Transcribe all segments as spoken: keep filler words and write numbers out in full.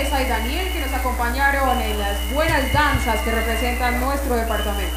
Vanessa y Daniel, que nos acompañaron en las buenas danzas que representan nuestro departamento.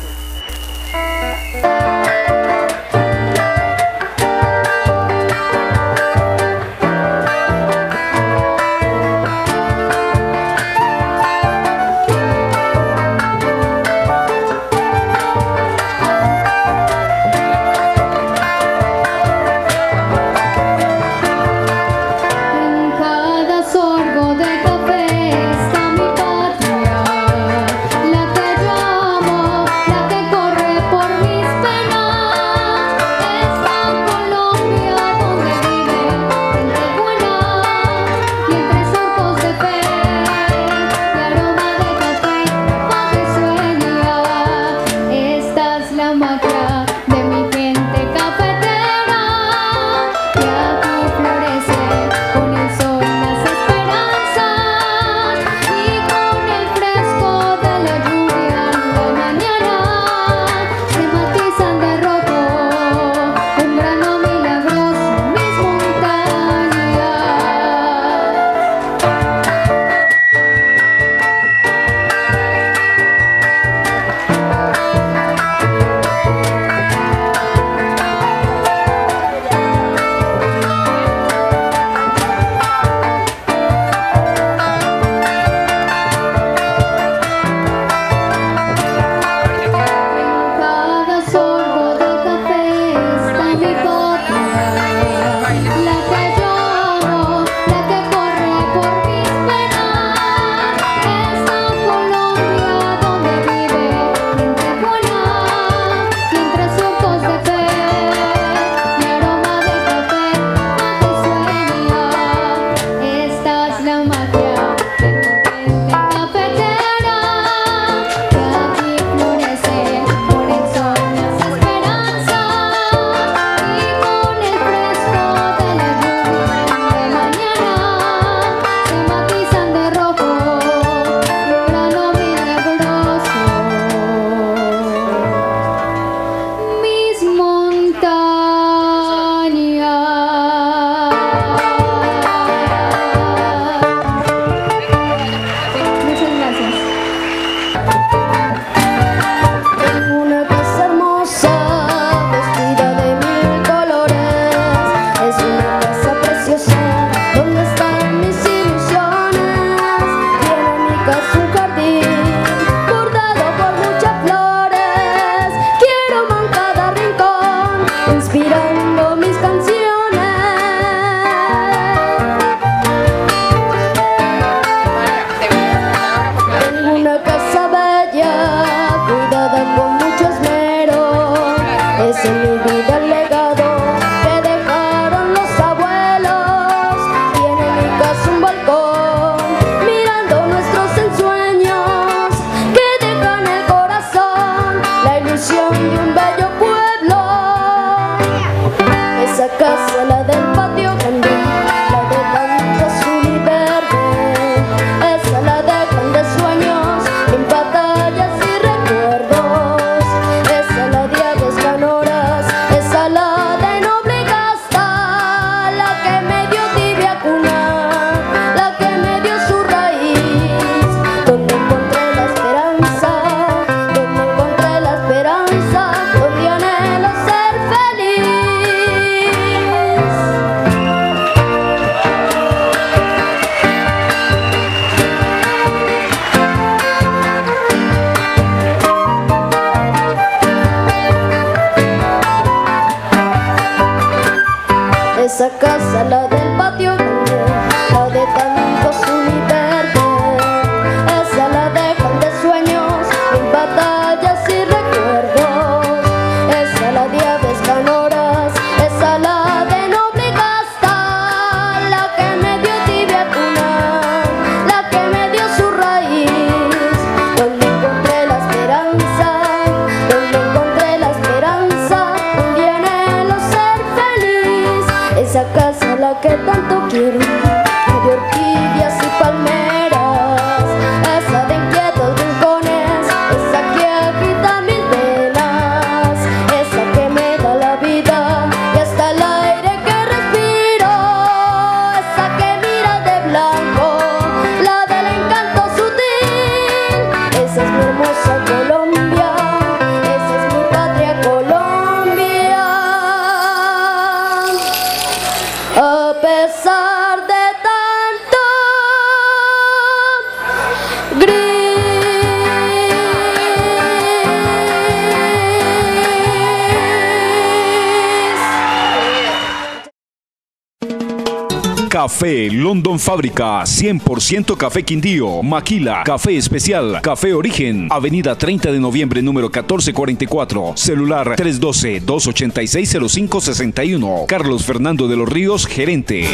Esa casa, la del patio grande, la de tantos universos. Esa la dejan de sueños, en batallas y recuerdos. Esa la de aves canoras, esa la de noble casta, la que me dio tibia cuna, la que me dio su raíz. Donde encontré la esperanza, donde encontré la esperanza, un día anhelo ser feliz. Esa casa la que tanto quiero, de orquídeas y palmeras. Esa de inquietos rincones, esa que agita mis venas. Esa que me da la vida y hasta el aire que respiro. Esa que mira de blanco, la de Café London Fábrica, cien por ciento café Quindío, Maquila, café especial, café Origen, Avenida treinta de noviembre, número catorce cuarenta y cuatro, celular tres uno dos, dos ocho seis, cero cinco seis uno. Carlos Fernando de los Ríos, gerente.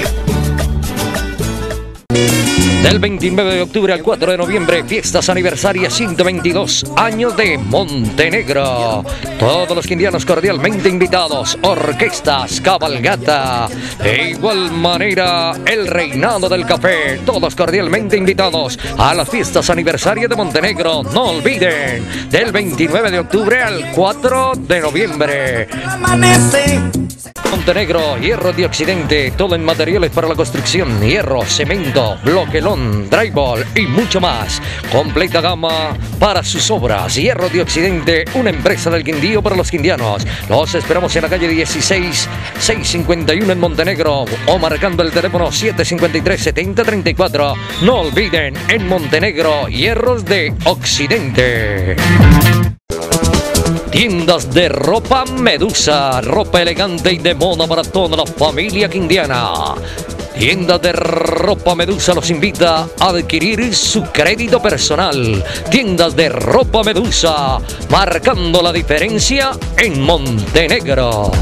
Del veintinueve de octubre al cuatro de noviembre, fiestas aniversarias ciento veintidós años de Montenegro. Todos los quindianos cordialmente invitados, orquestas, cabalgata. De igual manera, el reinado del café. Todos cordialmente invitados a las fiestas aniversarias de Montenegro. No olviden, del veintinueve de octubre al cuatro de noviembre. Montenegro, hierro de Occidente, todo en materiales para la construcción, hierro, cemento, bloquelón, drywall y mucho más. Completa gama para sus obras. Hierro de Occidente, una empresa del Quindío para los quindianos. Los esperamos en la calle dieciséis, seiscientos cincuenta y uno en Montenegro o marcando el teléfono siete cinco tres, siete cero tres cuatro. No olviden, en Montenegro, hierros de Occidente. Tiendas de ropa Medusa, ropa elegante y de moda para toda la familia quindiana. Tiendas de ropa Medusa los invita a adquirir su crédito personal. Tiendas de ropa Medusa, marcando la diferencia en Montenegro.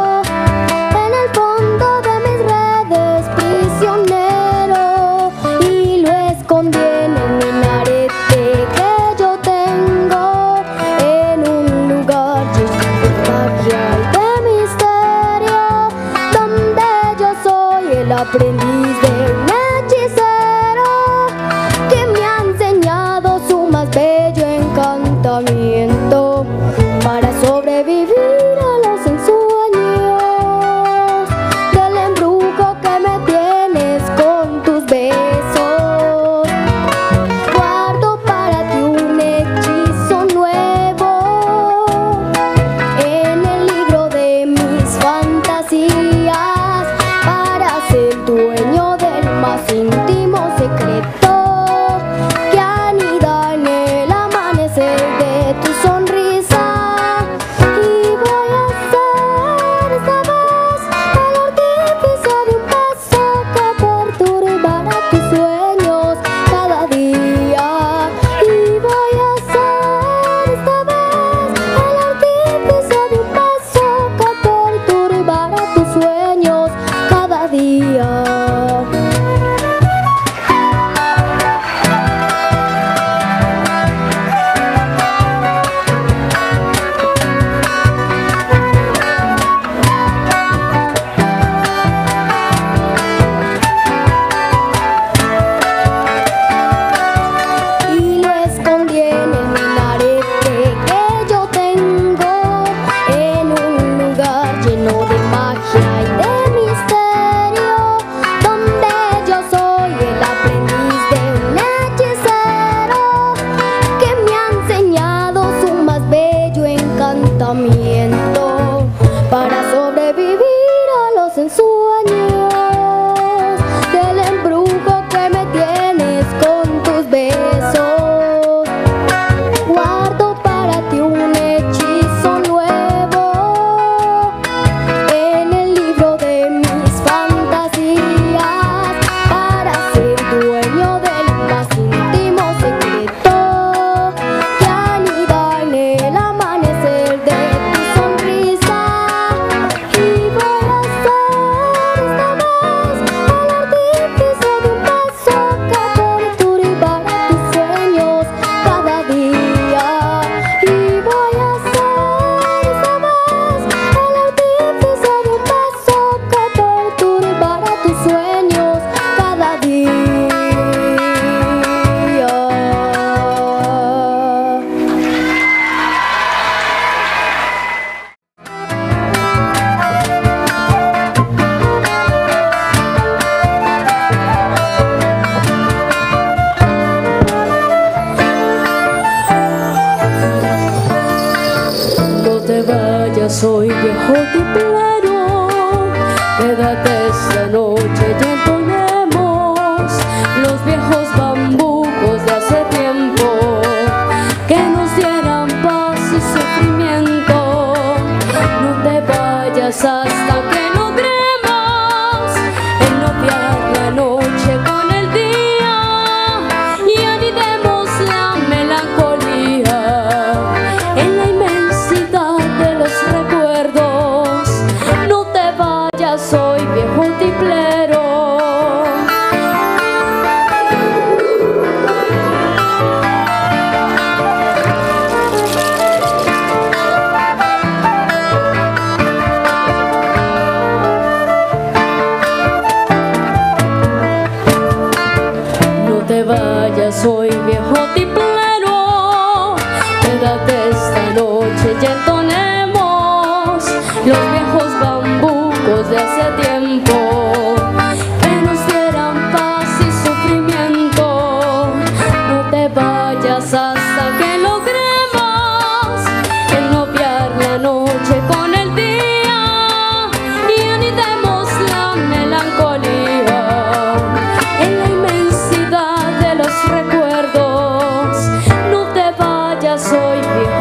En el fondo de mis redes prisionero, y vayas hoy, viejo tiplero, quédate esta noche y entonemos los viejos bambucos de hace tiempo que nos dieran paz y sufrimiento. No te vayas hasta que logremos ennoviar la noche con el día y anidemos la melancolía en la inmensidad de los recuerdos. No te vayas hoy, viejo tiplero. No te vayas hoy, viejo tiplero, quédate esta noche y entonemos los viejos bambucos de hace tiempo que nos dieran paz y sufrimiento. No te vayas hasta que logremos ennoviar la noche con el día y anidemos la melancolía en la inmensidad de los recuerdos. No te vayas hoy, viejo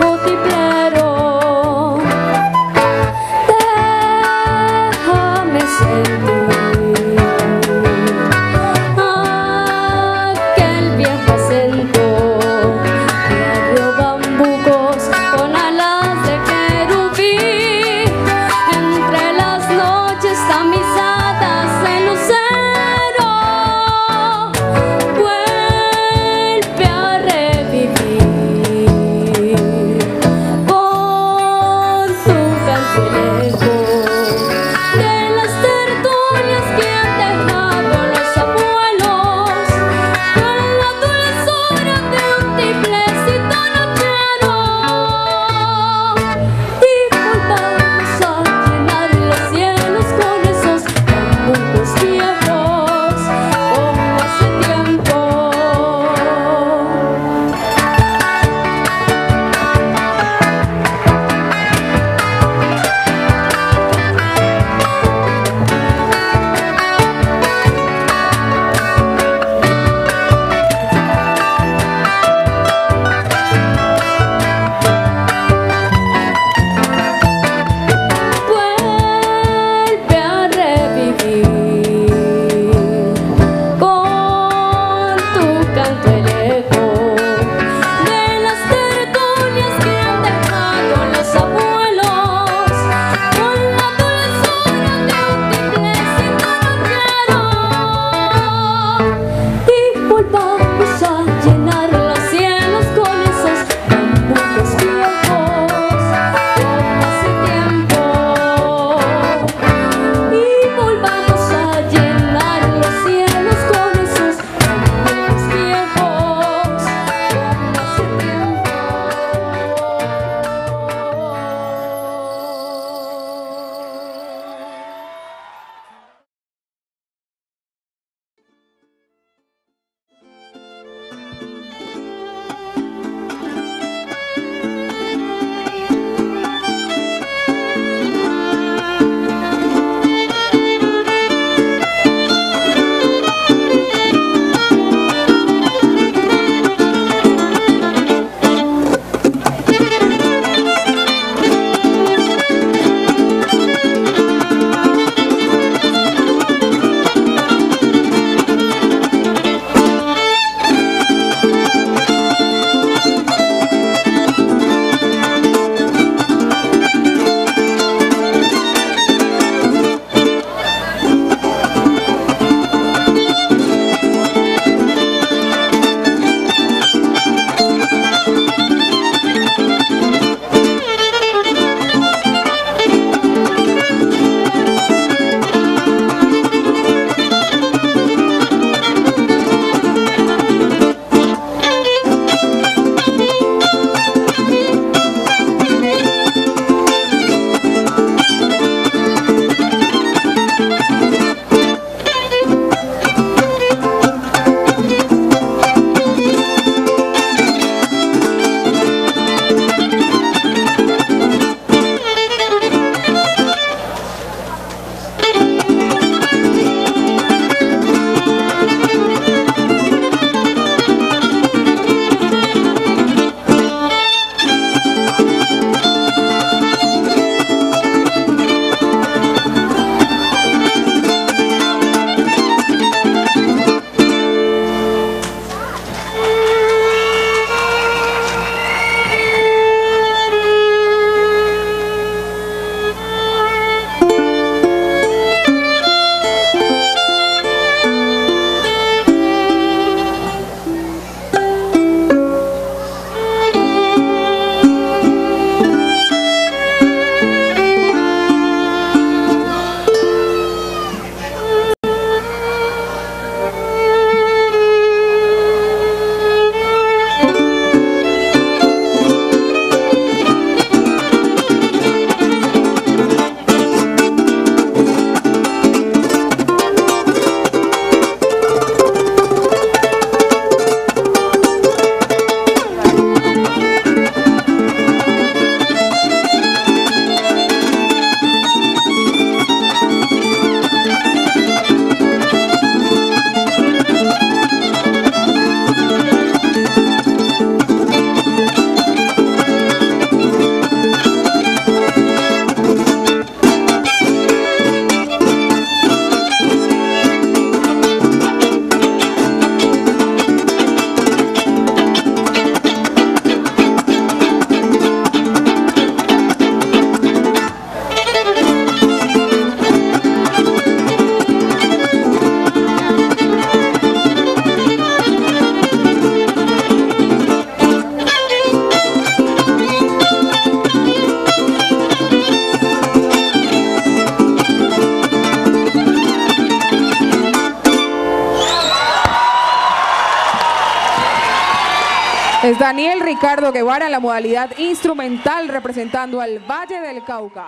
Es Daniel Ricardo Guevara en la modalidad instrumental representando al Valle del Cauca.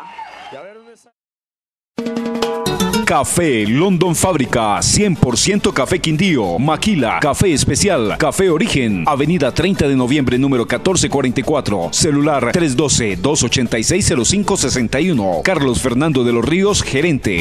Café London Fábrica, cien por ciento café Quindío, Maquila, café especial, café origen, avenida treinta de noviembre número catorce cuarenta y cuatro, celular tres uno dos, dos ocho seis, cero cinco seis uno, Carlos Fernando de los Ríos, gerente.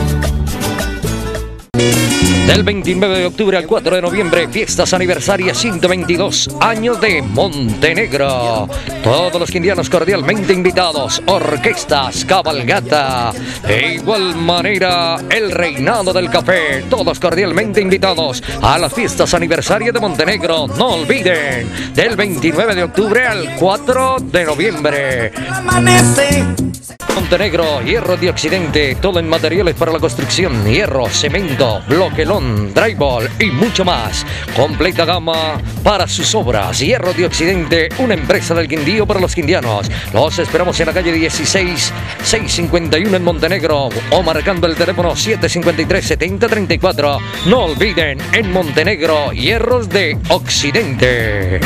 Del veintinueve de octubre al cuatro de noviembre, fiestas aniversarias ciento veintidós años de Montenegro. Todos los quindianos cordialmente invitados, orquestas, cabalgata. De igual manera, el reinado del café. Todos cordialmente invitados a las fiestas aniversarias de Montenegro. No olviden, del veintinueve de octubre al cuatro de noviembre. Montenegro, hierro de Occidente, todo en materiales para la construcción, hierro, cemento, bloquelón, drywall y mucho más. Completa gama para sus obras. Hierro de Occidente, una empresa del Quindío para los quindianos. Los esperamos en la calle dieciséis, seiscientos cincuenta y uno en Montenegro o marcando el teléfono siete cinco tres, siete cero tres cuatro. No olviden, en Montenegro, hierros de Occidente.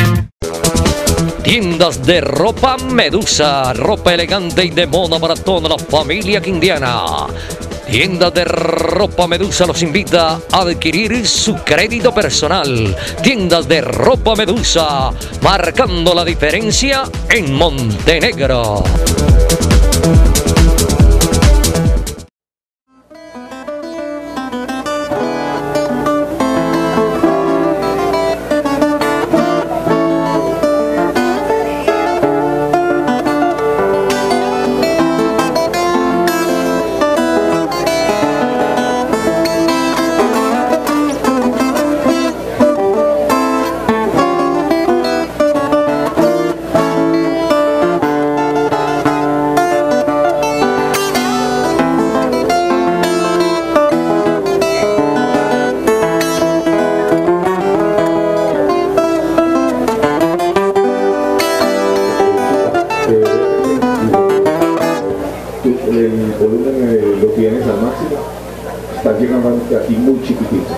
Tiendas de ropa Medusa, ropa elegante y de moda para toda la familia quindiana. Tiendas de ropa Medusa los invita a adquirir su crédito personal. Tiendas de ropa Medusa, marcando la diferencia en Montenegro. El volumen eh, lo tienes al máximo, está llegando aquí muy chiquitito.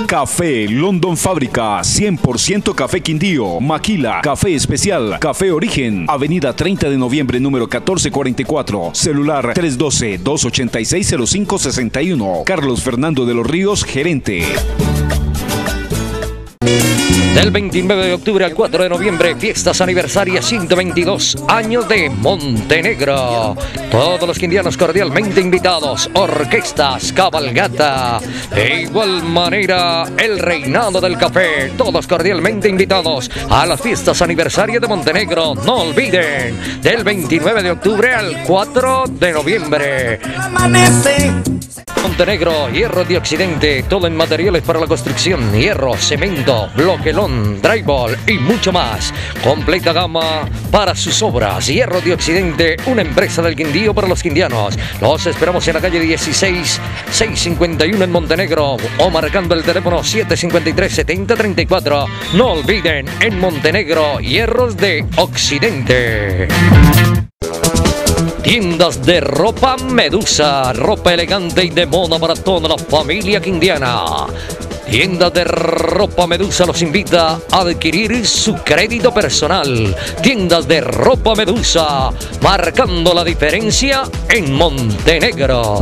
Café London Fábrica, cien por ciento café Quindío, Maquila, café especial, café origen, avenida treinta de noviembre número catorce cuarenta y cuatro, celular tres uno dos, dos ocho seis, cero cinco seis uno, Carlos Fernando de los Ríos, gerente. Del veintinueve de octubre al cuatro de noviembre, fiestas aniversarias ciento veintidós años de Montenegro. Todos los quindianos cordialmente invitados, orquestas, cabalgata. De igual manera, el reinado del café. Todos cordialmente invitados a las fiestas aniversarias de Montenegro. No olviden, del veintinueve de octubre al cuatro de noviembre. Montenegro, hierro de Occidente, todo en materiales para la construcción, hierro, cemento, bloquelón, drywall y mucho más. Completa gama para sus obras. Hierro de Occidente, una empresa del Quindío para los quindianos. Los esperamos en la calle dieciséis, seiscientos cincuenta y uno en Montenegro o marcando el teléfono siete cinco tres, siete cero tres cuatro. No olviden, en Montenegro, hierros de Occidente. Tiendas de ropa Medusa, ropa elegante y de moda para toda la familia quindiana. Tiendas de ropa Medusa los invita a adquirir su crédito personal. Tiendas de ropa Medusa, marcando la diferencia en Montenegro.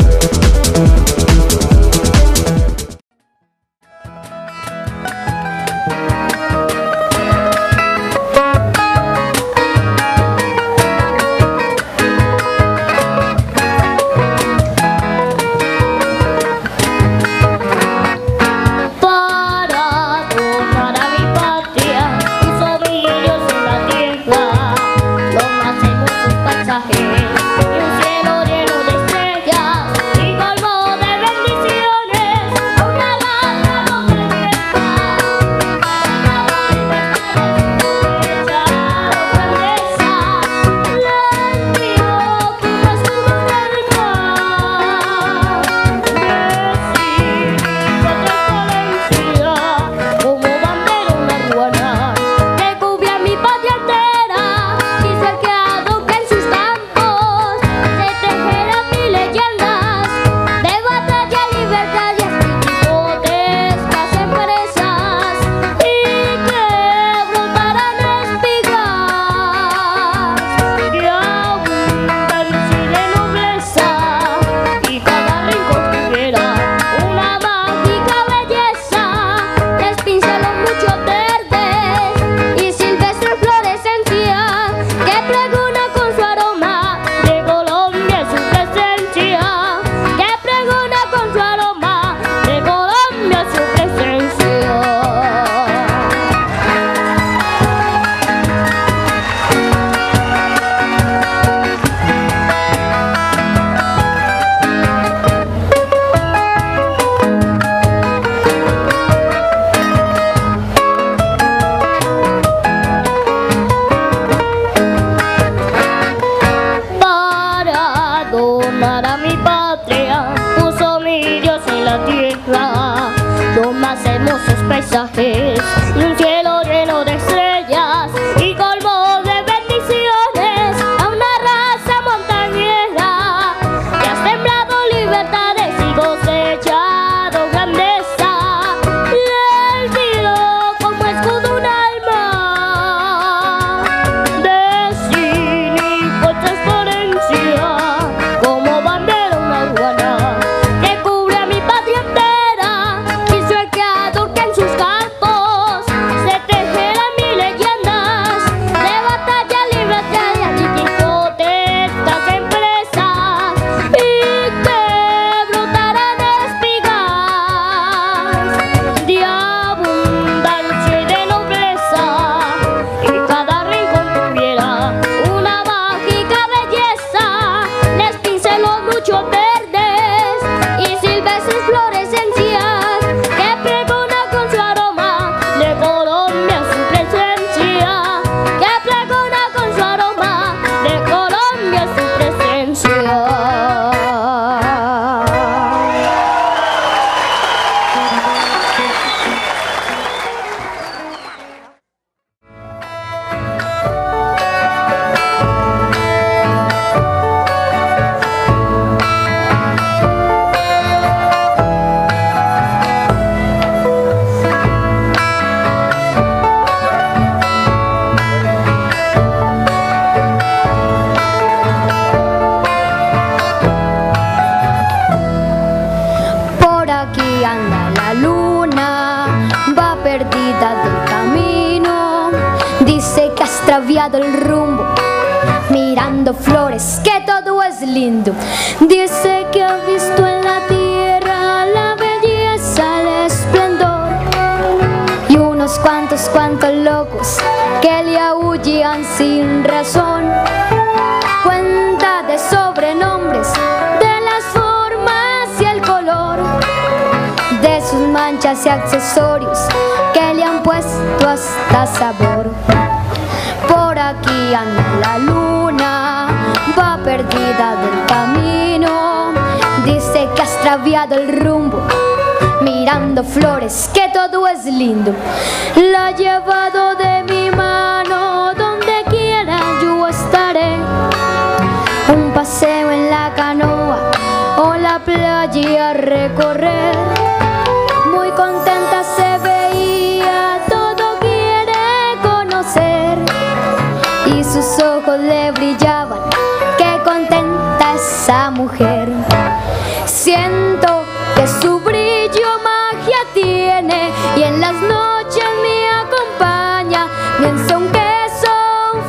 paisajes y un cielo lleno de estrellas y colmo de bendiciones a una raza montañera que has sembrado libertades y cosechado grandeza y el cielo como escudo un alma de sin igual transparencia como bandera una aduana que cubre a mi patria entera y soy el creador que en sus campos extraviado el rumbo, mirando flores, que todo es lindo. Dice que ha visto en la tierra la belleza, el esplendor, y unos cuantos, cuantos locos que le aúllan sin razón. Cuenta de sobrenombres, de las formas y el color, de sus manchas y accesorios que le han puesto hasta sabor. Por aquí anda la luna, va perdida del camino. Dice que ha extraviado el rumbo, mirando flores, que todo es lindo. La ha llevado de mi mano, donde quiera yo estaré. Un paseo en la canoa o la playa a recorrer. Muy contenta se veía, todo quiere conocer, y sus ojos le brillaban, qué contenta esa mujer. Siento que su brillo magia tiene, y en las noches me acompaña. Pienso un queso, un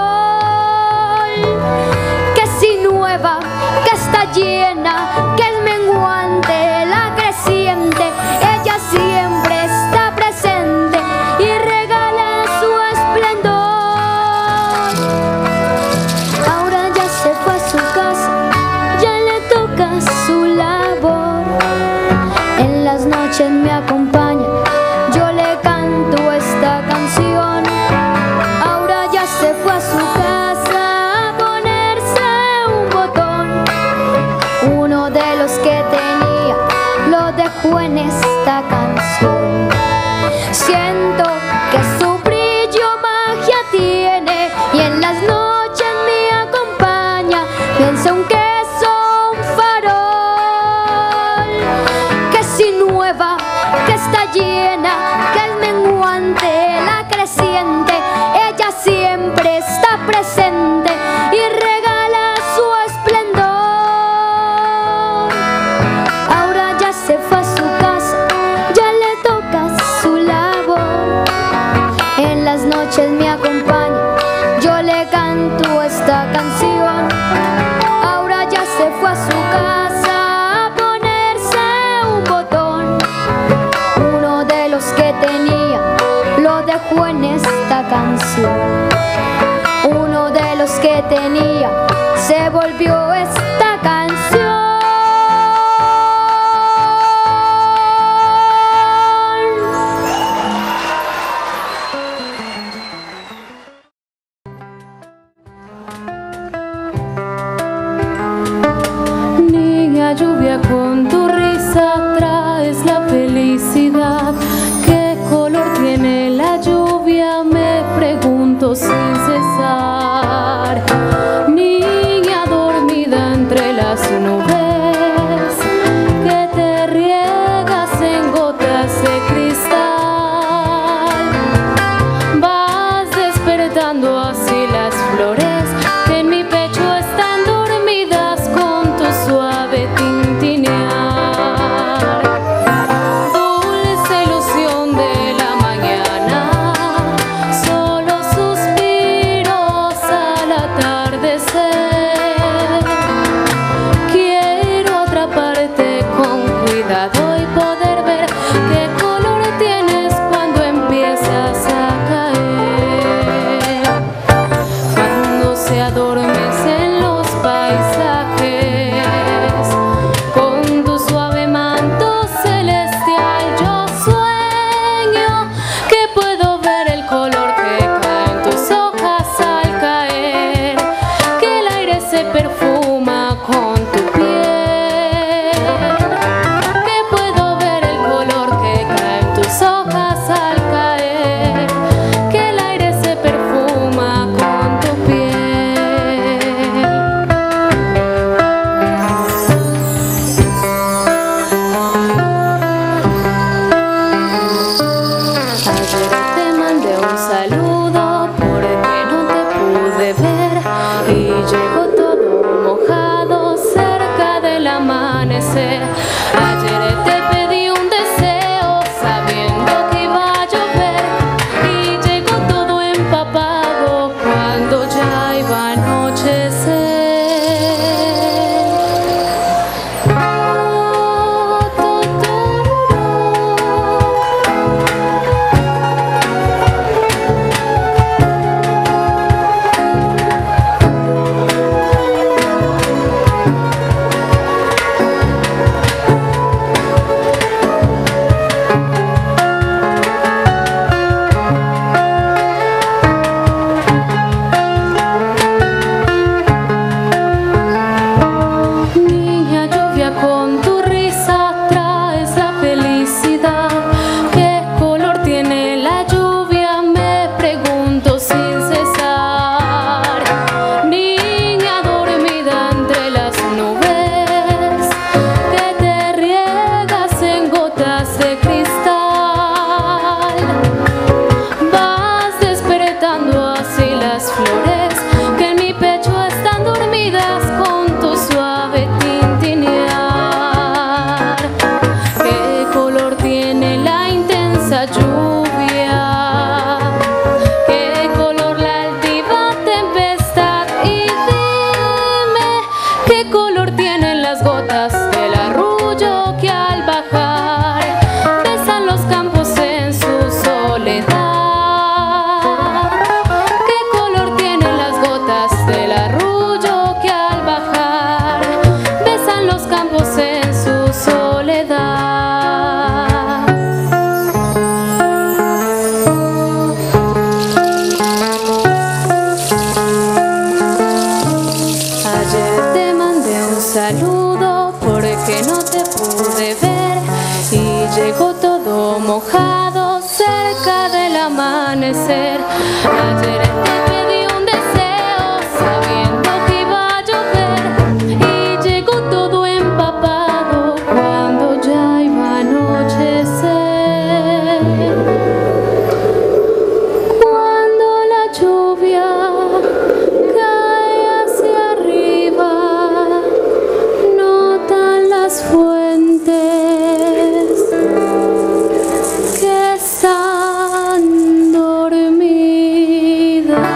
farol, que si nueva, que está llena, que es menguante, la creciente. Ella siempre está presente y regala su esplendor. Ahora ya se fue a su casa, ya le toca su labor. En las noches me acompaña, yo le canto esta canción. Ahora ya se fue a su casa a ponerse un botón. Uno de los que tenía lo dejó en esta canción. Siento que su brillo magia tiene, y en las noches me acompaña. Pienso un queso, un farol, que si nueva, que está llena, que es menguante, la creciente. Ella siempre está presente y regala su esplendor. Ahora ya se fue a su casa, ya le toca su labor. En las noches me acompaña, yo le canto esta canción. Ahora ya se fue a su casa a ponerse un botón. Uno de los que tenía lo dejó en esta canción. Uno de los que tenía se volvió esta canción. Niña lluvia, con tu risa traes la felicidad. ¿Qué color tiene la lluvia? Me pregunto sin cesar. Ni mojado cerca del amanecer. Ayer te pedí un deseo sabiendo que iba a llover y llegó todo empapado cuando ya iba a anochecer. Cuando la lluvia cae hacia arriba, notan las fuentes que están dormidas.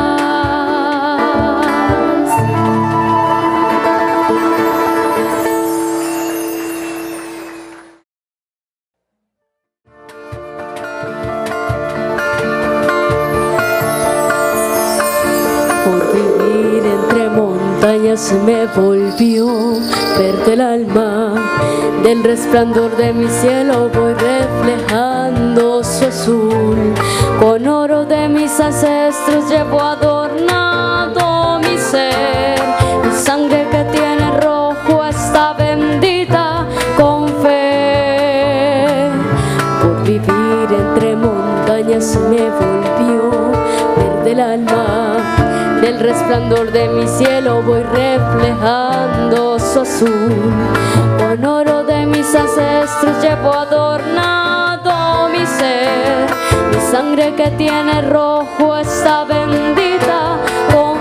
Por vivir entre montañas se me volvió verde el alma. Del resplandor de mi cielo voy reflejando su azul. Con oro de mis ancestros llevo adornado mi ser. Mi sangre que tiene rojo está bendita con fe. Por vivir entre montañas se me volvió verde el alma. Del resplandor de mi cielo voy reflejando su azul. Con oro de mis ancestros llevo adornado mi ser. Mi sangre que tiene rojo está bendita con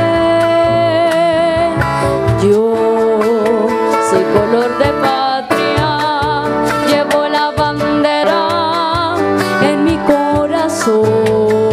fe. Yo soy color de patria, llevo la bandera en mi corazón.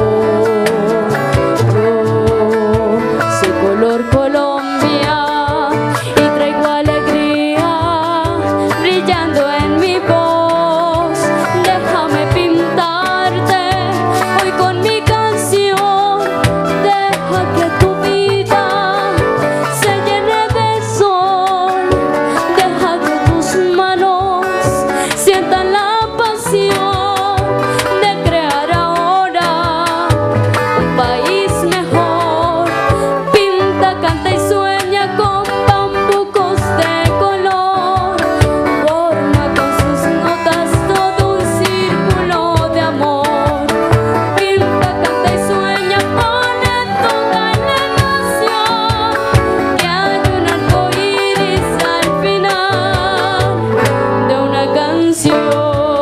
Colombia y traigo alegría brillando en mi voz. Déjame pintarte hoy con mi canción. Deja que tu vida se llene de sol. Deja que tus manos sientan la pasión de crear ahora un país mejor. Canta y sueña con bambucos de color. Forma con sus notas todo un círculo de amor. Pinta, canta y sueña, pone toda la emoción. Que hay un arco iris al final de una canción.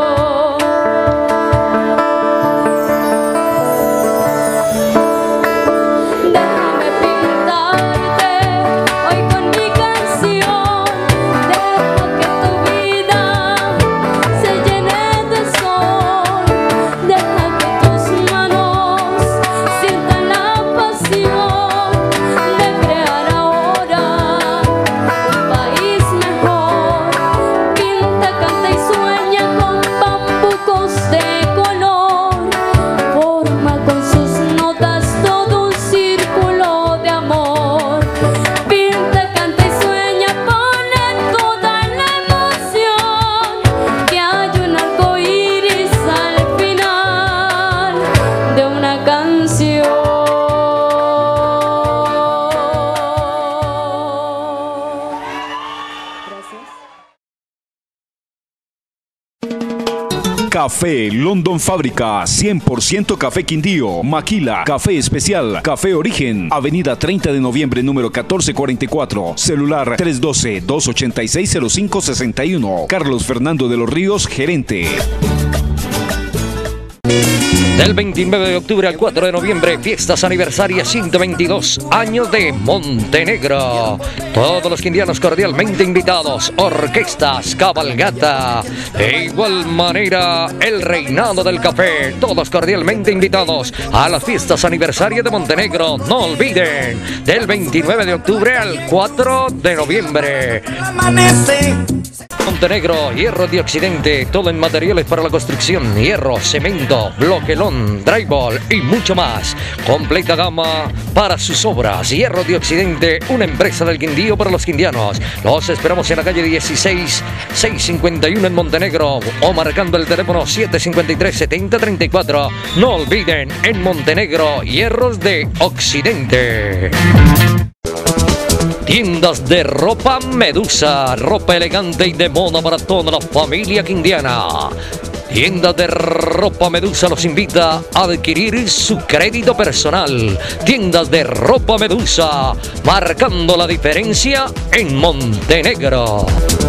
Café London Fábrica, cien por ciento café Quindío, Maquila, café especial, café Origen, avenida treinta de noviembre número catorce cuarenta y cuatro, celular tres uno dos, dos ocho seis, cero cinco seis uno, Carlos Fernando de los Ríos, gerente. Del veintinueve de octubre al cuatro de noviembre, fiestas aniversarias ciento veintidós años de Montenegro. Todos los quindianos cordialmente invitados, orquestas, cabalgata. De igual manera, el reinado del café. Todos cordialmente invitados a las fiestas aniversarias de Montenegro. No olviden, del veintinueve de octubre al cuatro de noviembre. Montenegro, hierro de Occidente, todo en materiales para la construcción, hierro, cemento, bloquelón, drywall y mucho más. Completa gama para sus obras. Hierro de Occidente, una empresa del Quindío para los quindianos. Los esperamos en la calle dieciséis, seiscientos cincuenta y uno en Montenegro o marcando el teléfono siete cinco tres, siete cero tres cuatro. No olviden, en Montenegro, hierros de Occidente. Tiendas de ropa Medusa, ropa elegante y de moda para toda la familia quindiana. Tienda de ropa Medusa los invita a adquirir su crédito personal. Tiendas de ropa Medusa, marcando la diferencia en Montenegro.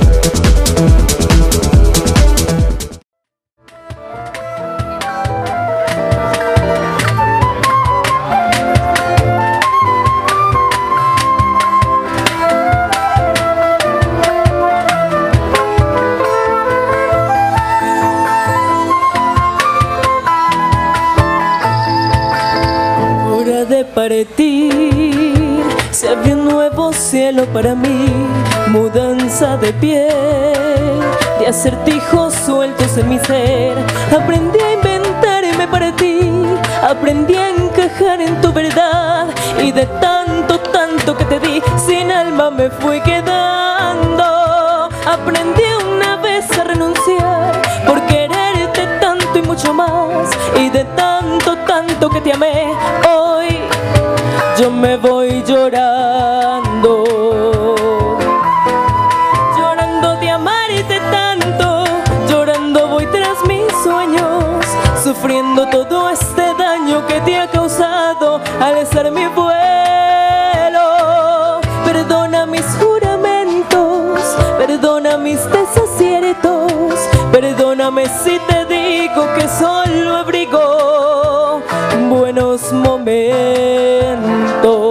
Partir, se abrió un nuevo cielo para mí, mudanza de piel, de acertijos sueltos en mi ser. Aprendí a inventarme para ti, aprendí a encajar en tu verdad, y de tanto, tanto que te di, sin alma me fui quedando. Aprendí una vez a renunciar por quererte tanto y mucho más, y de tanto, tanto que te amé, hoy yo me voy llorando, llorando de amarte tanto, llorando voy tras mis sueños, sufriendo todo este daño que te ha causado al alzar mi vuelo. Perdona mis juramentos, perdona mis desaciertos, perdóname si te digo que solo abrigo buenos momentos.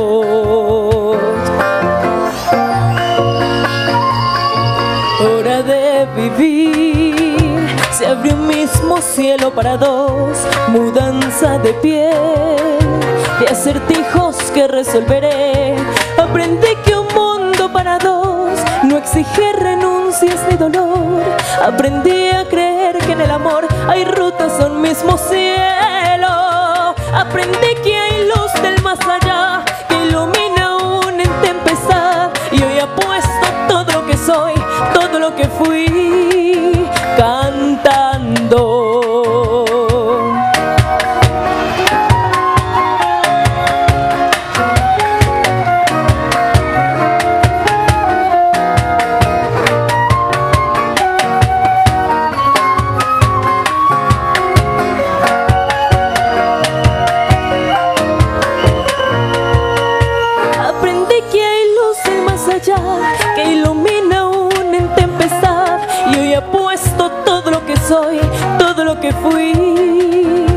Hora de vivir, se abrió un mismo cielo para dos, mudanza de piel, de acertijos que resolveré. Aprendí que un mundo para dos no exige renuncias ni dolor. Aprendí a creer que en el amor hay rutas a un mismo cielo. Aprendí que hay luz del más allá que ilumina aún en tempestad, y hoy apuesto todo lo que soy, todo lo que fui, cantando. Que ilumina aún en tempestad, y hoy apuesto todo lo que soy, todo lo que fui,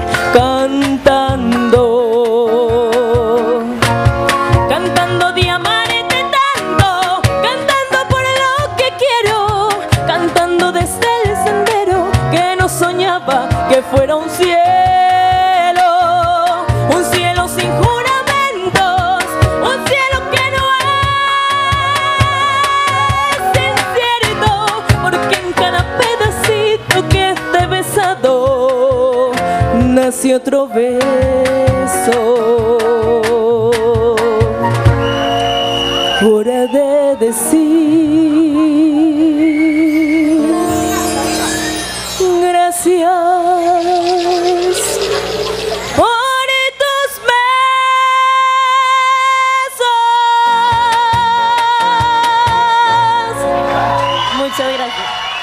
cantando, cantando de amarte tanto, cantando por lo que quiero, cantando desde el sendero que no soñaba que fuera un cielo, un cielo sin juramentos, un cielo que no nace otro beso. Hora de decir gracias por tus besos. Muchas gracias.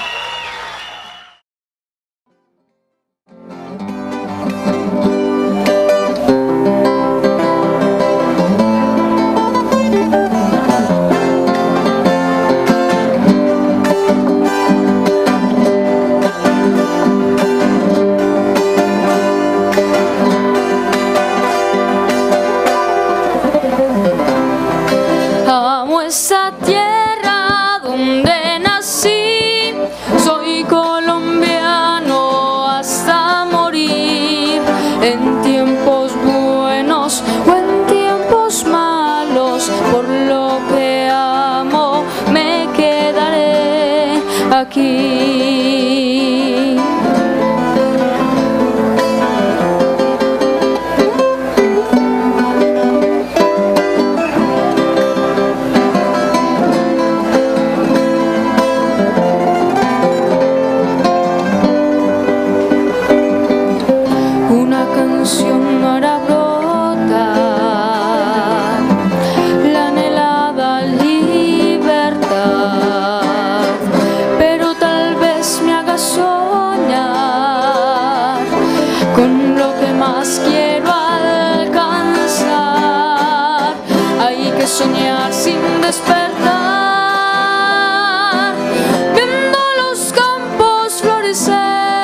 Amo esa tierra donde nací, soy colombiano hasta morir, en tiempos buenos o en tiempos malos, por lo que amo me quedaré aquí. Pero tal vez me haga soñar con lo que más quiero alcanzar. Hay que soñar sin despertar, viendo los campos florecer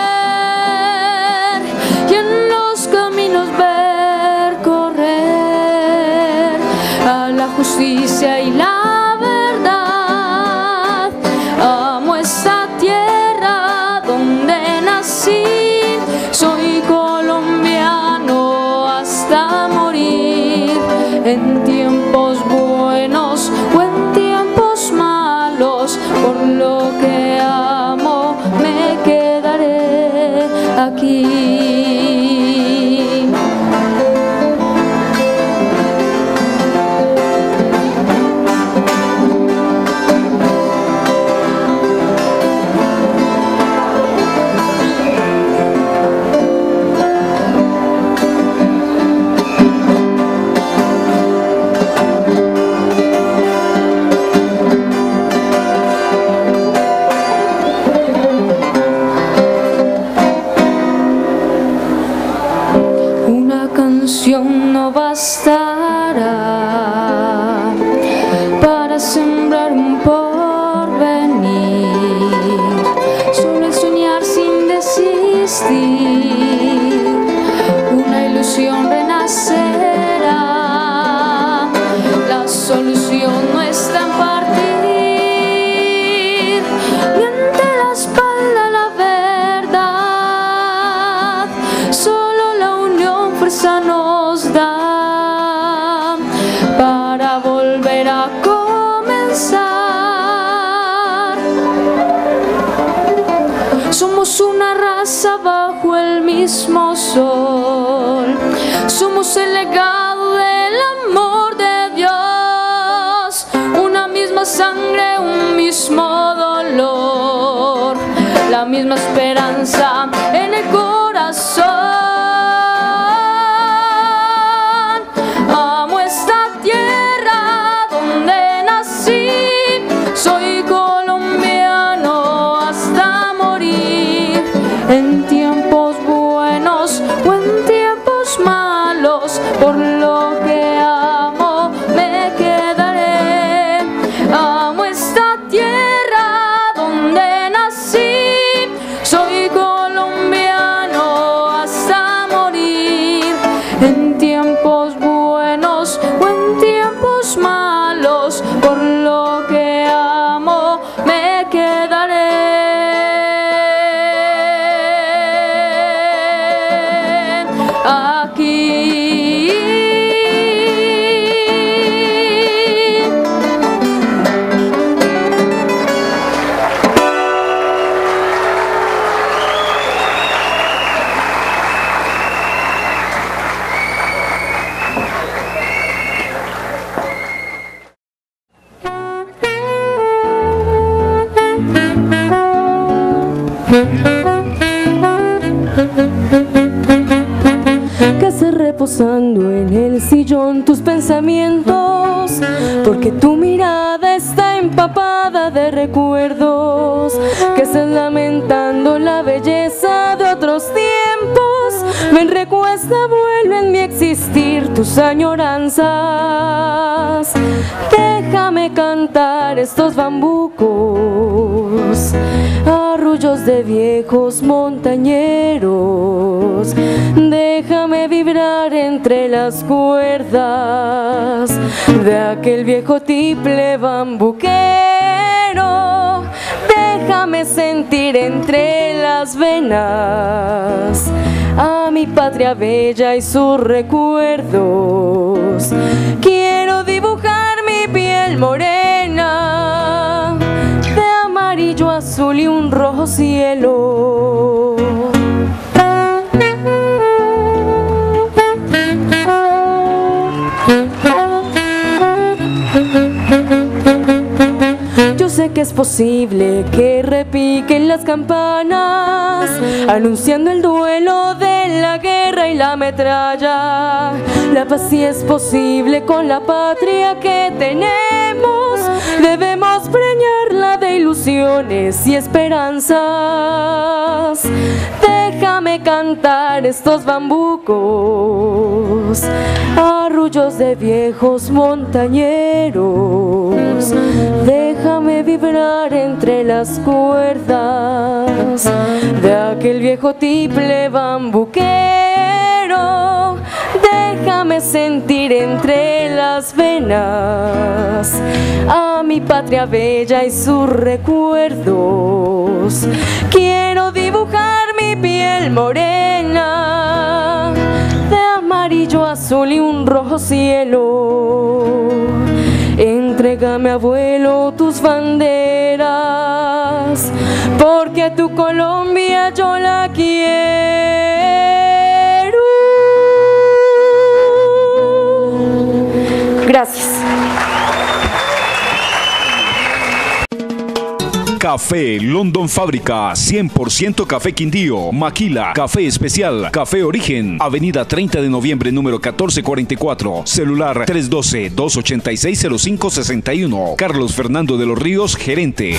y en los caminos ver correr a la justicia y la verdad. Amo esta tierra donde nací, soy colombiano hasta morir. En tiempos buenos o en tiempos malos, por lo que amo me quedaré aquí. No bastará para sembrar un porvenir, solo el soñar sin desistir, una ilusión renacerá. La solución no está en partir, miente la espalda la verdad, solo la unión fuerza nos da para volver a comenzar. Somos una raza bajo el mismo sol, somos el legado del amor de Dios, una misma sangre, un mismo dolor, la misma esperanza en el corazón. Soy colombiano hasta morir, en tiempos buenos o en tiempos malos, por lo que amo me quedaré. Amo esta tierra donde nací, soy colombiano hasta morir, en tiempos buenos o en tiempos malos, por lo que amo me quedaré aquí. Que haces reposando en el sillón tus pensamientos, porque tu mirada está empapada de recuerdos. Que estás lamentando la belleza de otros tiempos. Ven, recuesta, vuelve en mi existir tus añoranzas. Déjame cantar estos bambucos, arrullos de viejos montañeros. Déjame vibrar entre las cuerdas de aquel viejo tiple bambuquero. Déjame sentir entre las venas a mi patria bella y sus recuerdos. Quiero dibujar mi piel morena de amarillo, azul y un rojo cielo. Yo sé que es posible que repiquen las campanas anunciando el duelo de la guerra y la metralla. La paz sí es posible con la patria que tenemos. Debemos preñarla de ilusiones y esperanzas. Deja déjame cantar estos bambucos, arrullos de viejos montañeros. Déjame vibrar entre las cuerdas de aquel viejo tiple bambuquero. Déjame sentir entre las venas a mi patria bella y sus recuerdos. Quiero dibujar mi piel morena de amarillo, azul y un rojo cielo. Entrégame, abuelo, tus banderas, porque a tu Colombia yo la quiero. Gracias. Café London Fábrica, cien por ciento café Quindío, Maquila, café especial, café origen, avenida treinta de noviembre número catorce cuarenta y cuatro, celular tres uno dos, dos ocho seis, cero cinco seis uno, Carlos Fernando de los Ríos, gerente.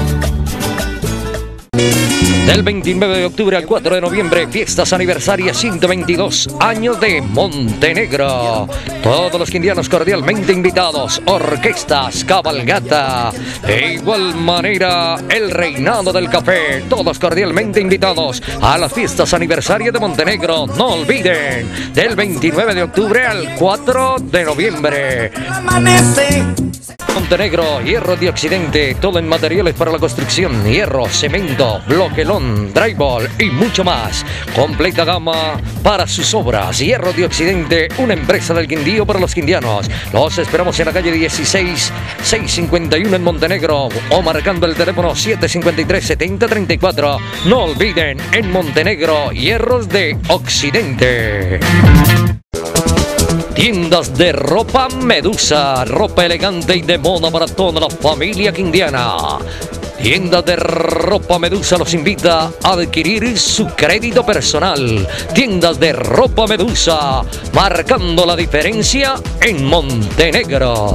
Del veintinueve de octubre al cuatro de noviembre, fiestas aniversarias ciento veintidós años de Montenegro. Todos los quindianos cordialmente invitados, orquestas, cabalgata. De igual manera, el reinado del café. Todos cordialmente invitados a las fiestas aniversarias de Montenegro. No olviden, del veintinueve de octubre al cuatro de noviembre. Montenegro, hierro de Occidente, todo en materiales para la construcción, hierro, cemento, bloquelón, drywall y mucho más. Completa gama para sus obras. Hierro de Occidente, una empresa del Quindío para los quindianos. Los esperamos en la calle dieciséis, seiscientos cincuenta y uno en Montenegro o marcando el teléfono siete cinco tres, siete cero tres cuatro. No olviden, en Montenegro, hierros de Occidente. Tiendas de ropa Medusa, ropa elegante y de moda para toda la familia quindiana. Tiendas de ropa Medusa los invita a adquirir su crédito personal. Tiendas de ropa Medusa, marcando la diferencia en Montenegro.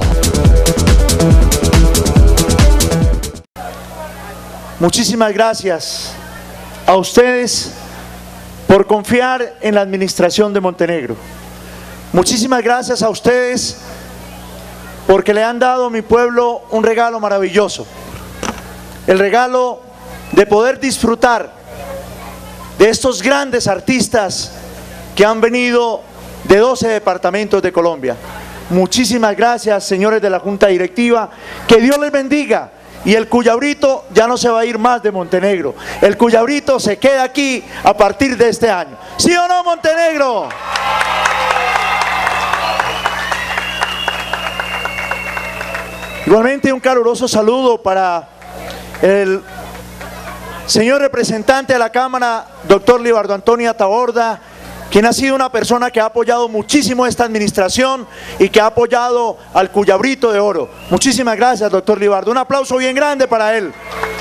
Muchísimas gracias a ustedes por confiar en la administración de Montenegro. Muchísimas gracias a ustedes porque le han dado a mi pueblo un regalo maravilloso. El regalo de poder disfrutar de estos grandes artistas que han venido de doce departamentos de Colombia. Muchísimas gracias, señores de la Junta Directiva. Que Dios les bendiga. Y el Cuyabrito ya no se va a ir más de Montenegro. El Cuyabrito se queda aquí a partir de este año. ¿Sí o no, Montenegro? Igualmente un caluroso saludo para el señor representante de la Cámara, doctor Libardo Antonio Taborda, quien ha sido una persona que ha apoyado muchísimo esta administración y que ha apoyado al Cuyabrito de Oro. Muchísimas gracias, doctor Libardo. Un aplauso bien grande para él.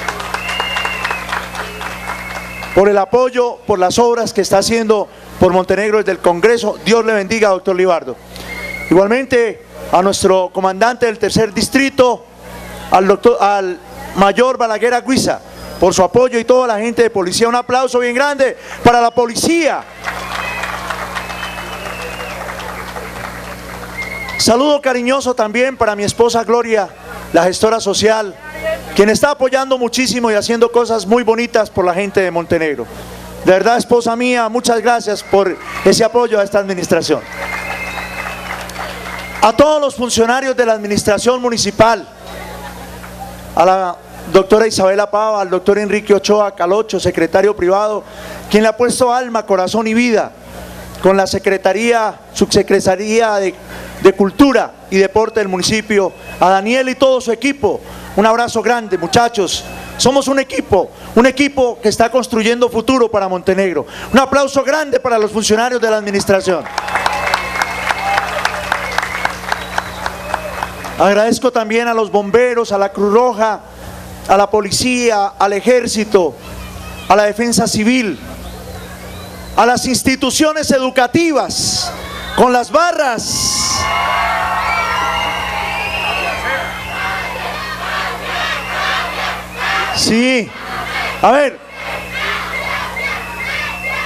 Por el apoyo, por las obras que está haciendo por Montenegro desde el Congreso. Dios le bendiga, doctor Libardo. Igualmente a nuestro comandante del tercer distrito, al, doctor, al mayor Balaguer Aguiza, por su apoyo, y toda la gente de policía. Un aplauso bien grande para la policía. Saludo cariñoso también para mi esposa Gloria, la gestora social, quien está apoyando muchísimo y haciendo cosas muy bonitas por la gente de Montenegro. De verdad, esposa mía, muchas gracias por ese apoyo a esta administración. A todos los funcionarios de la administración municipal, a la doctora Isabela Pava, al doctor Enrique Ochoa Calocho, secretario privado, quien le ha puesto alma, corazón y vida con la Secretaría, Subsecretaría de, de Cultura y Deporte del municipio, a Daniel y todo su equipo. Un abrazo grande, muchachos. Somos un equipo, un equipo que está construyendo futuro para Montenegro. Un aplauso grande para los funcionarios de la administración. Agradezco también a los bomberos, a la Cruz Roja, a la policía, al ejército, a la defensa civil, a las instituciones educativas, con las barras. Sí, a ver,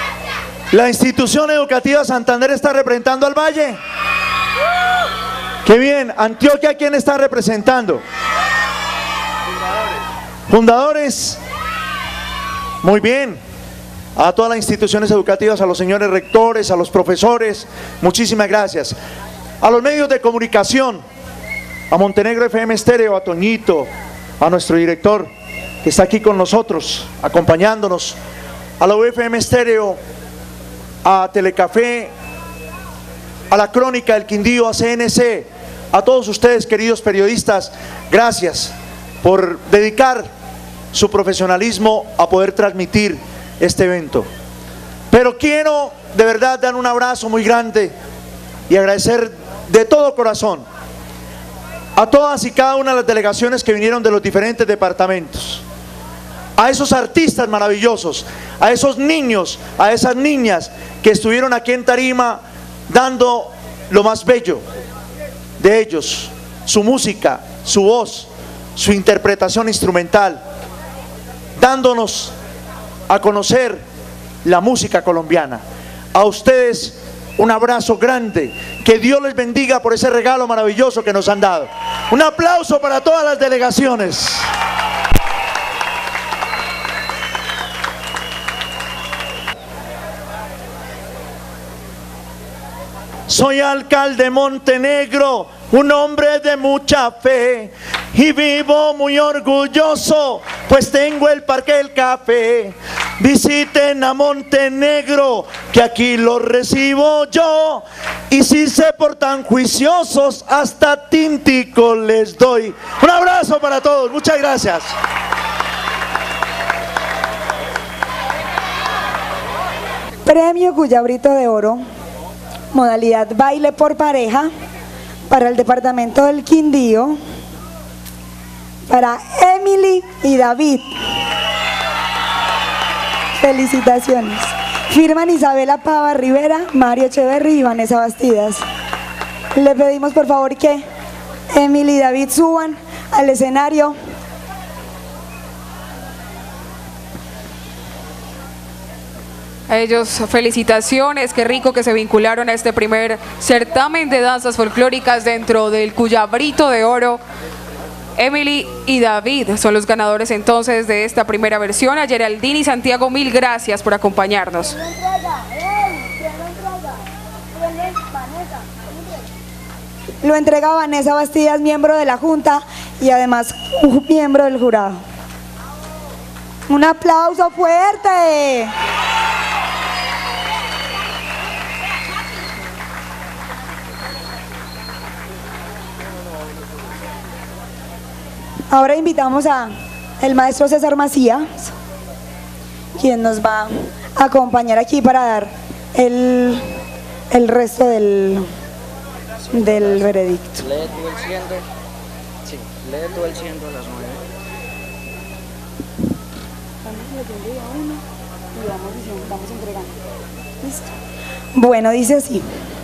La institución educativa Santander está representando al Valle. Qué bien. Antioquia, ¿quién está representando? Fundadores. Fundadores. Muy bien. A todas las instituciones educativas, a los señores rectores, a los profesores, muchísimas gracias. A los medios de comunicación, a Montenegro F M Estéreo, a Toñito, a nuestro director que está aquí con nosotros, acompañándonos, a la U F M Estéreo, a Telecafé, a la Crónica del Quindío, a C N C, a todos ustedes, queridos periodistas, gracias por dedicar su profesionalismo a poder transmitir este evento. Pero quiero de verdad dar un abrazo muy grande y agradecer de todo corazón a todas y cada una de las delegaciones que vinieron de los diferentes departamentos, a esos artistas maravillosos, a esos niños, a esas niñas que estuvieron aquí en Tarima dando lo más bello de ellos, su música, su voz, su interpretación instrumental, dándonos a conocer la música colombiana. A ustedes un abrazo grande, que Dios les bendiga por ese regalo maravilloso que nos han dado. Un aplauso para todas las delegaciones. Soy alcalde Montenegro, un hombre de mucha fe, y vivo muy orgulloso, pues tengo el Parque El Café. Visiten a Montenegro, que aquí los recibo yo, y si se portan juiciosos, hasta tintico les doy. Un abrazo para todos, muchas gracias. Premio Cuyabrito de Oro, modalidad baile por pareja, para el departamento del Quindío, para Emily y David. Felicitaciones. Firman Isabela Pava Rivera, Mario Echeverry y Vanessa Bastidas. Le pedimos por favor que Emily y David suban al escenario. A ellos felicitaciones, qué rico que se vincularon a este primer certamen de danzas folclóricas dentro del Cuyabrito de Oro. Emily y David son los ganadores entonces de esta primera versión. A Geraldine y Santiago, mil gracias por acompañarnos. Lo entrega Vanessa Bastidas, miembro de la Junta y además un miembro del jurado. Un aplauso fuerte. Ahora invitamos a el maestro César Macías, quien nos va a acompañar aquí para dar el, el resto del, del veredicto. Lee tú el siendo, sí, lee tú el siendo a las nueve. Vamos entregando. ¿Listo? Bueno, dice así.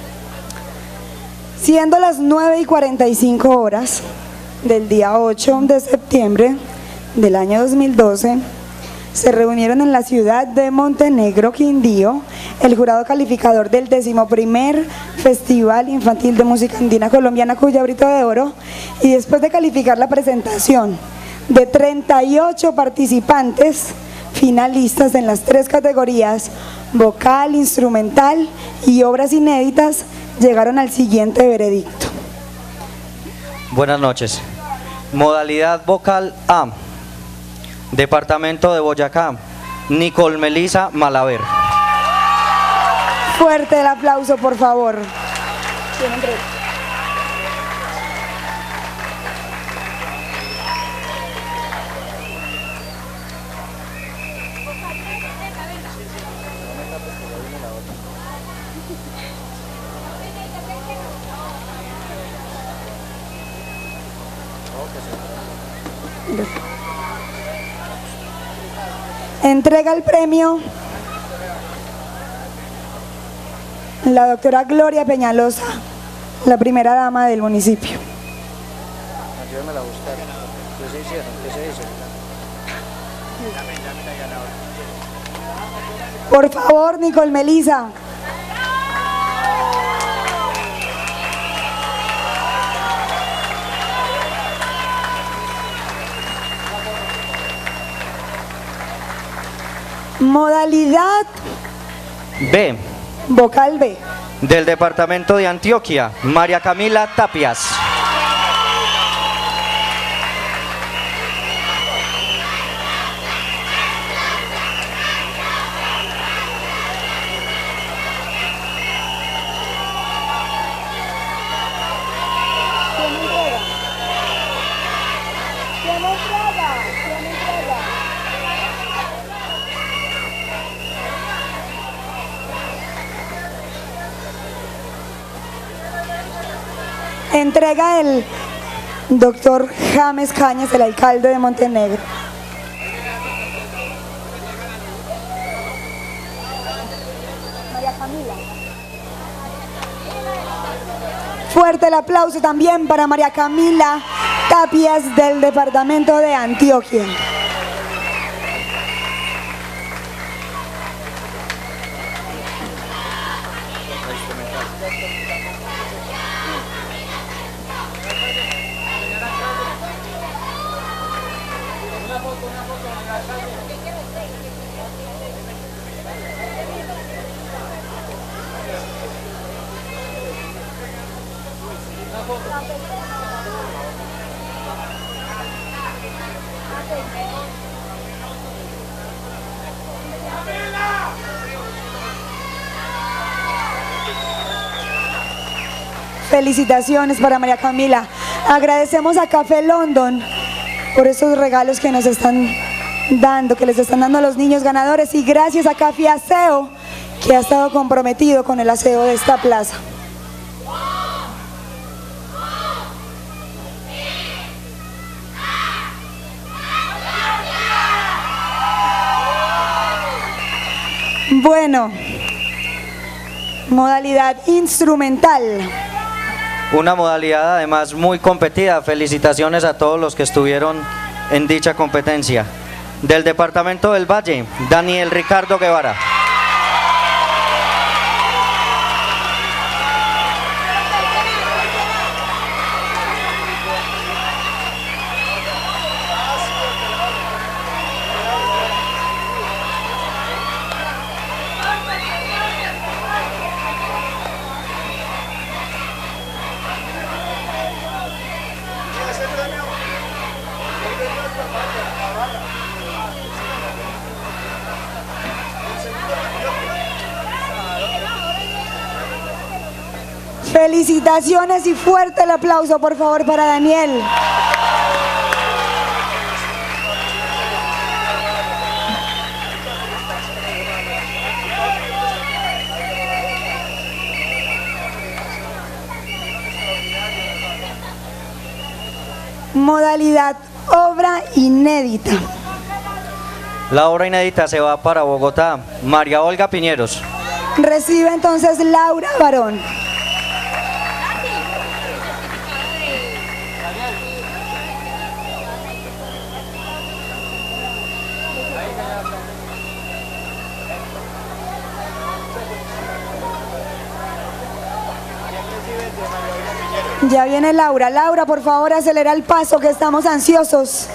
Siendo las nueve y cuarenta y cinco horas del día ocho de septiembre del año dos mil doce, se reunieron en la ciudad de Montenegro, Quindío, el jurado calificador del decimoprimer Festival Infantil de Música Andina Colombiana Cuyabrito de Oro, y después de calificar la presentación de treinta y ocho participantes finalistas en las tres categorías, vocal, instrumental y obras inéditas, llegaron al siguiente veredicto. Buenas noches. Modalidad vocal A, Departamento de Boyacá, Nicole Melisa Malaver. Fuerte el aplauso, por favor. Entrega el premio la doctora Gloria Peñalosa, la primera dama del municipio. Ayúdamela a buscar. ¿Qué se hicieron? ¿Qué se hizo? Por favor, Nicole Melisa. Modalidad B. Vocal B. Del departamento de Antioquia, María Camila Tapias. Entrega el doctor James Cañas, el alcalde de Montenegro. María Camila. Fuerte el aplauso también para María Camila Tapias del departamento de Antioquia. Felicitaciones para María Camila. Agradecemos a Café London por esos regalos que nos están dando, que les están dando a los niños ganadores, y gracias a Café Aseo, que ha estado comprometido con el aseo de esta plaza. Bueno, modalidad instrumental. Una modalidad además muy competida. Felicitaciones a todos los que estuvieron en dicha competencia. Del departamento del Valle, Daniel Ricardo Guevara. Felicitaciones y fuerte el aplauso, por favor, para Daniel. Modalidad obra inédita. La obra inédita se va para Bogotá. María Olga Piñeros. Recibe entonces Laura Barón. Ya viene Laura. Laura, por favor, acelera el paso, que estamos ansiosos.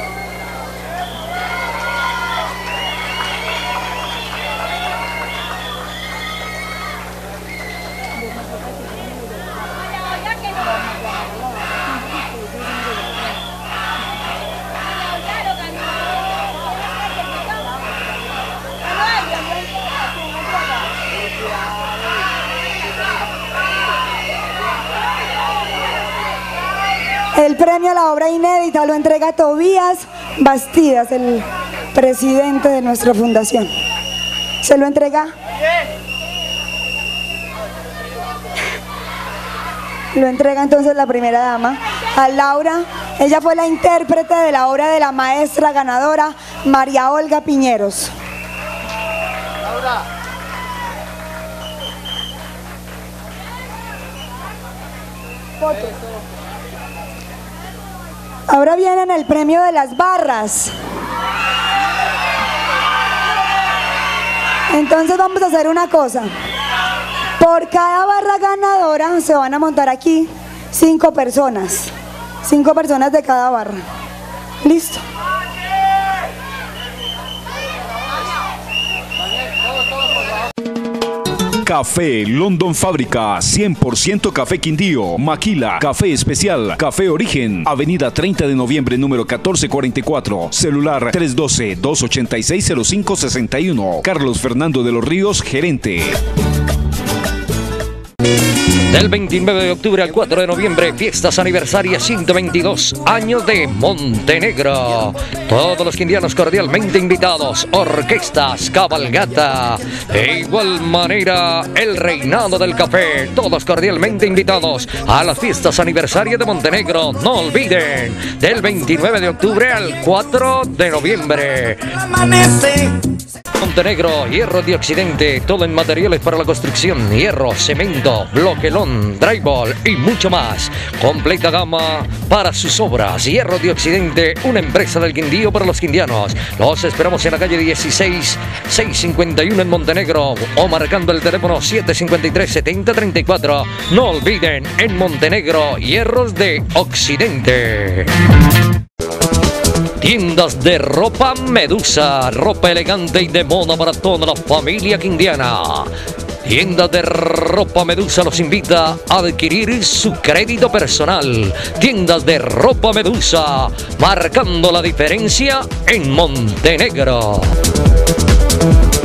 El premio a la obra inédita lo entrega Tobías Bastidas, el presidente de nuestra fundación. Se lo entrega. Lo entrega entonces la primera dama a Laura. Ella fue la intérprete de la obra de la maestra ganadora María Olga Piñeros. Laura. Fotos. Ahora viene el premio de las barras. Entonces vamos a hacer una cosa. Por cada barra ganadora se van a montar aquí cinco personas. Cinco personas de cada barra. Listo. Café London Fábrica, cien por ciento café Quindío, Maquila, café especial, café Origen, avenida treinta de noviembre número catorce cuarenta y cuatro, celular tres uno dos, dos ocho seis, cero cinco seis uno, Carlos Fernando de los Ríos, gerente. Del veintinueve de octubre al cuatro de noviembre, fiestas aniversarias ciento veintidós años de Montenegro. Todos los quindianos cordialmente invitados, orquestas, cabalgata. De igual manera, el reinado del café. Todos cordialmente invitados a las fiestas aniversarias de Montenegro. No olviden, del veintinueve de octubre al cuatro de noviembre. Montenegro, hierro de Occidente, todo en materiales para la construcción, hierro, cemento, bloquelón, drywall y mucho más. Completa gama para sus obras. Hierro de Occidente, una empresa del Quindío para los quindianos. Los esperamos en la calle dieciséis, seiscientos cincuenta y uno en Montenegro o marcando el teléfono siete cinco tres, siete cero tres cuatro. No olviden, en Montenegro, hierros de Occidente. Tiendas de ropa Medusa, ropa elegante y de moda para toda la familia quindiana. Tiendas de ropa Medusa los invita a adquirir su crédito personal. Tiendas de ropa Medusa, marcando la diferencia en Montenegro.